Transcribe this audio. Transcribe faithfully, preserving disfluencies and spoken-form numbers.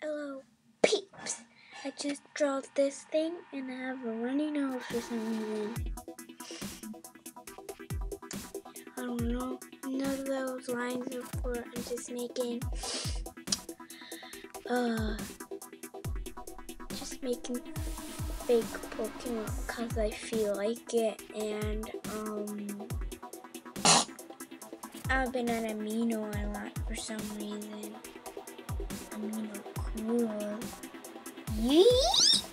Hello, peeps. I just drew this thing and I have a runny nose for some reason. I don't know. None of those lines are for. I'm just making. Uh. Just making fake Pokemon because I feel like it, and um. I've been an amino a lot for some reason. Amino cool. Yee!